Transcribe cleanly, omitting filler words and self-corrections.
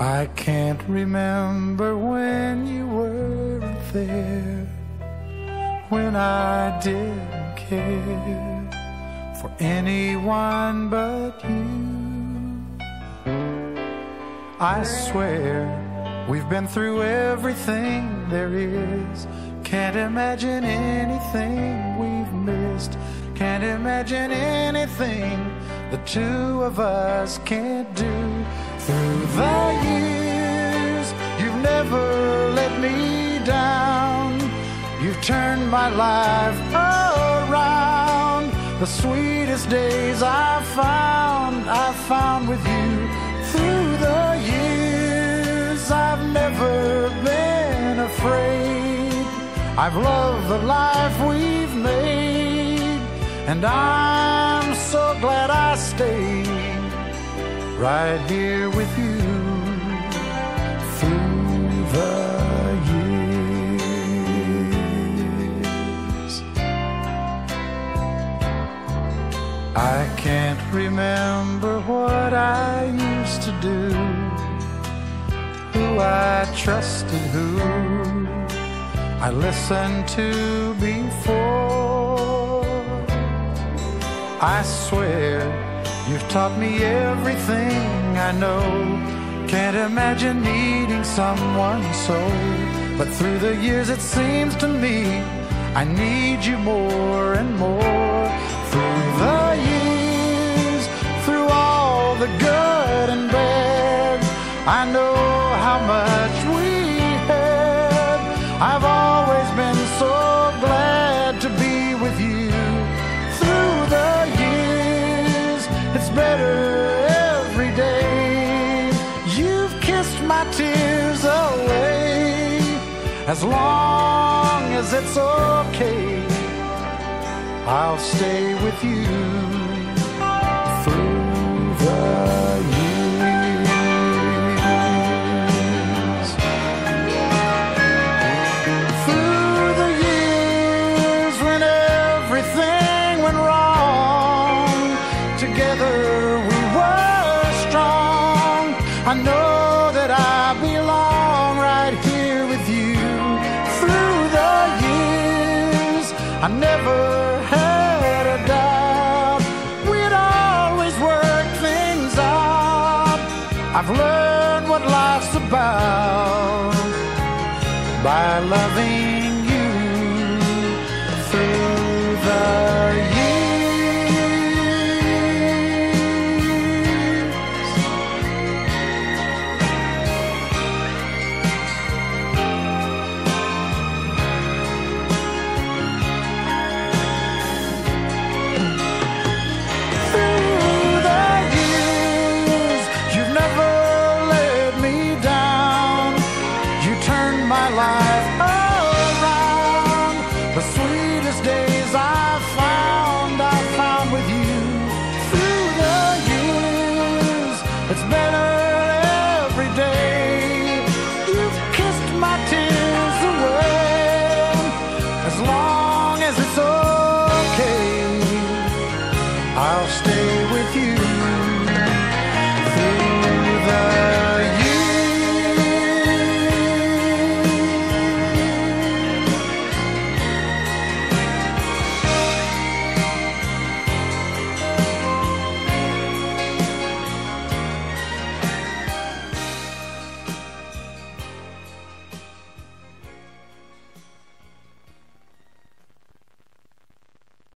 I can't remember when you weren't there, when I didn't care for anyone but you. I swear we've been through everything there is. Can't imagine anything we've missed. Can't imagine anything the two of us can't do. Through the years, you've never let me down. You've turned my life around. The sweetest days I've found with you. Through the years, I've never been afraid. I've loved the life we've made, and I'm so glad I stayed right here with you through the years. I can't remember what I used to do, who I trusted, who I listened to before. I swear you've taught me everything I know. Can't imagine needing someone so. But through the years it seems to me I need you more and more. Through the years, through all the good and bad, I know how much we had. I've always been so glad to be with you. Through the years, it's better every day. You've kissed my tears away. As long as it's okay, I'll stay with you through the years. Through the years when everything went wrong, together we were strong. I know that I belong right here with you. Through the years, I never had a doubt we'd always work things out. I've learned what life's about by loving you through the my life around. The